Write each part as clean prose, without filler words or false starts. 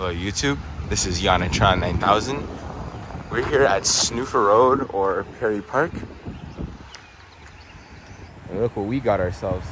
Hello YouTube, this is Yanatron 9000. We're here at Snouffer Rd or Perry Park. And look what we got ourselves.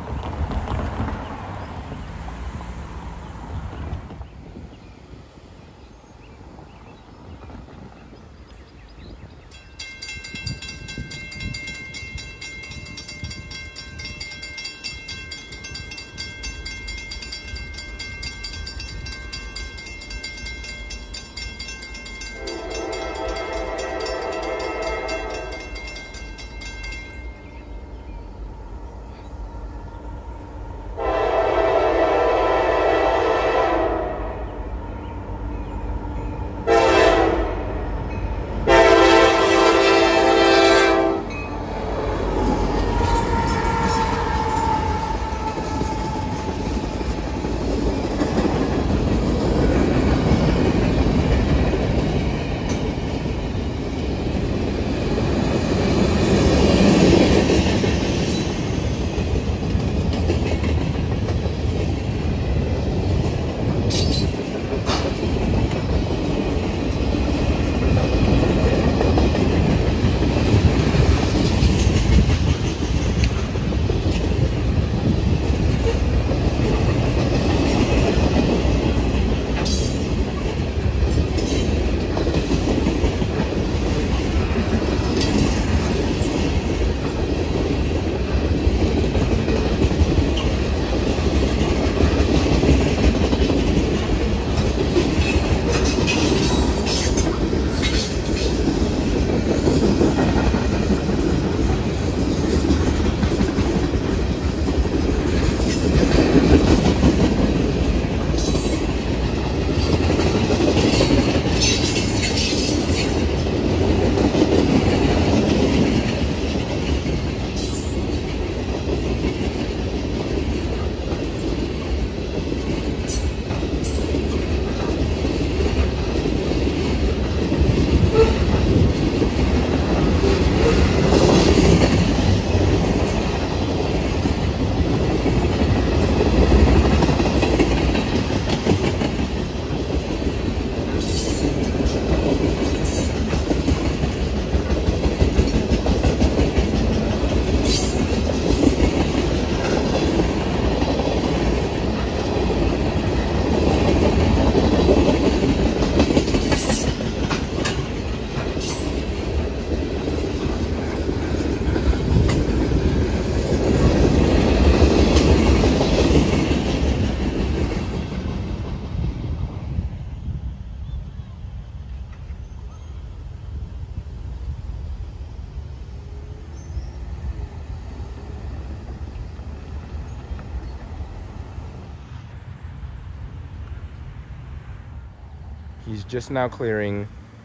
He's just now clearing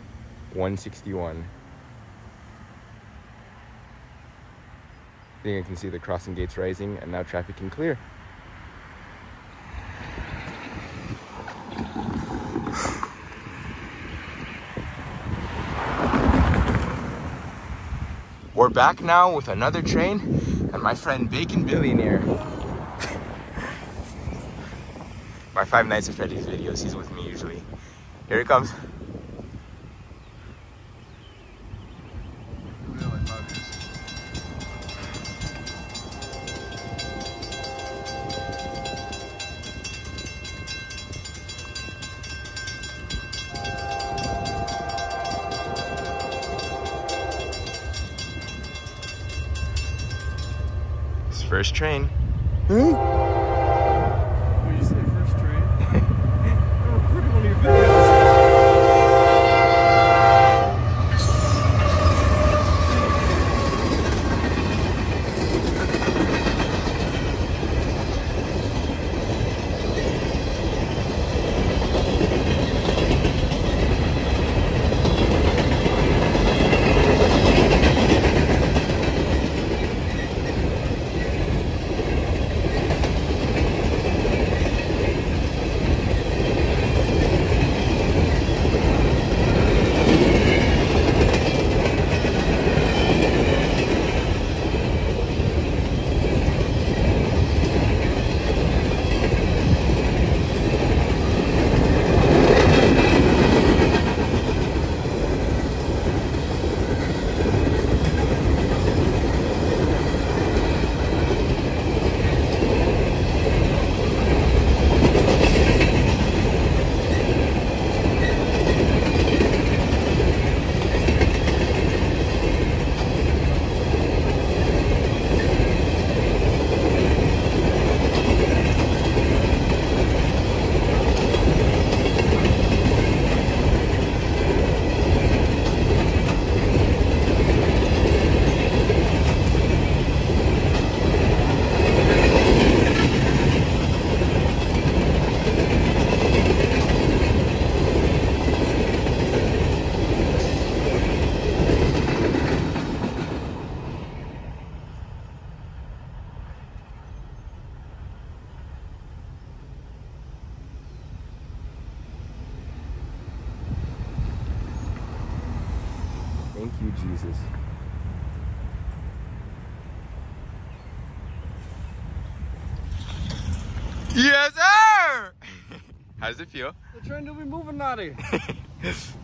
161. I think I can see the crossing gates rising, and now traffic can clear. We're back now with another train and my friend Baconbillionaire. My 5 Nights at Freddy's videos, he's with me usually. Here it comes. It's first train. you, Jesus. Yes, sir! How does it feel? The train will be moving, naughty.